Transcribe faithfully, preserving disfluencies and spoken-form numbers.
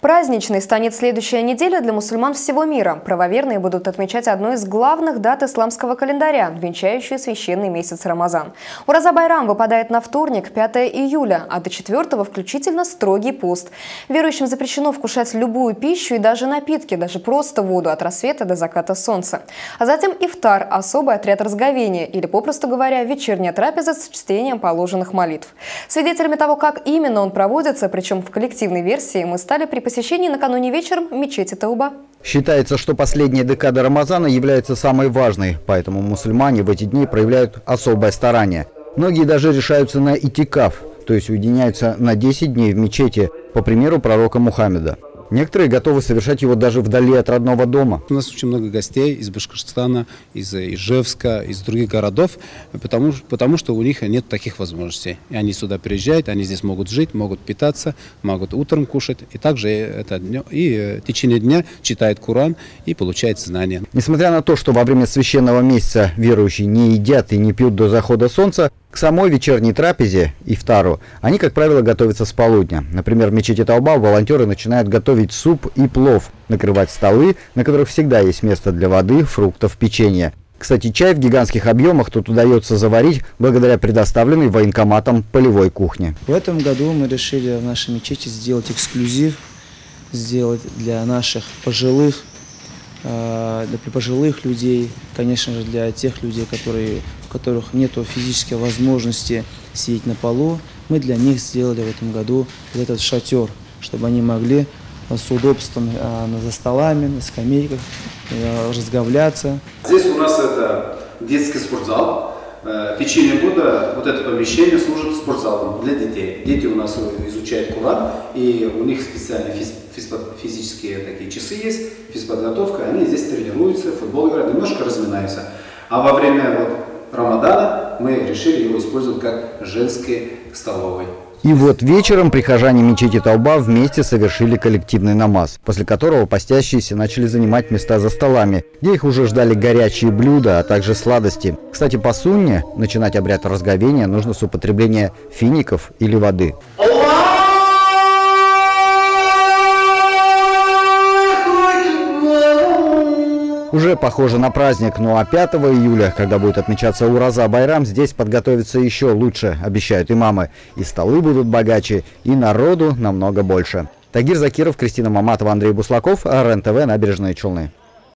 Праздничной станет следующая неделя для мусульман всего мира. Правоверные будут отмечать одну из главных дат исламского календаря, венчающую священный месяц Рамазан. Ураза Байрам выпадает на вторник, пятое июля, а до четвёртого включительно строгий пост. Верующим запрещено вкушать любую пищу и даже напитки, даже просто воду от рассвета до заката солнца. А затем ифтар – особый отряд разговения, или, попросту говоря, вечерняя трапеза с чтением положенных молитв. Свидетелями того, как именно он проводится, причем в коллективной версии, мы стали при посещении накануне вечером мечети Тауба. Считается, что последняя декада Рамазана является самой важной, поэтому мусульмане в эти дни проявляют особое старание. Многие даже решаются на итикаф, то есть уединяются на десять дней в мечети, по примеру пророка Мухаммеда. Некоторые готовы совершать его даже вдали от родного дома. У нас очень много гостей из Башкортостана, из Ижевска, из других городов, потому, потому что у них нет таких возможностей. И они сюда приезжают, они здесь могут жить, могут питаться, могут утром кушать. И также это днем, и в течение дня читают Коран и получают знания. Несмотря на то, что во время священного месяца верующие не едят и не пьют до захода солнца, к самой вечерней трапезе, ифтару, они, как правило, готовятся с полудня. Например, в мечети Тауба волонтеры начинают готовить суп и плов, накрывать столы, на которых всегда есть место для воды, фруктов, печенья. Кстати, чай в гигантских объемах тут удается заварить благодаря предоставленной военкоматом полевой кухне. В этом году мы решили в нашей мечети сделать эксклюзив, сделать для наших пожилых, для пожилых людей, конечно же, для тех людей, которые, у которых нет физической возможности сидеть на полу. Мы для них сделали в этом году этот шатер, чтобы они могли с удобством за столами, на скамейках разговляться. Здесь у нас это детский спортзал. В течение года вот это помещение служит спортзалом для детей. Дети у нас изучают Коран, и у них специальные физические такие часы есть, физподготовка, они здесь тренируются, футбол играют, немножко разминаются. А во время вот Рамадана мы решили его использовать как женской столовой. И вот вечером прихожане мечети Тауба вместе совершили коллективный намаз, после которого постящиеся начали занимать места за столами, где их уже ждали горячие блюда, а также сладости. Кстати, по сунне начинать обряд разговения нужно с употребления фиников или воды. Уже похоже на праздник, ну а пятого июля, когда будет отмечаться Ураза Байрам, здесь подготовиться еще лучше, обещают имамы. И столы будут богаче, и народу намного больше. Тагир Закиров, Кристина Маматова, Андрей Буслаков, РЕН-ТВ, Набережные Челны.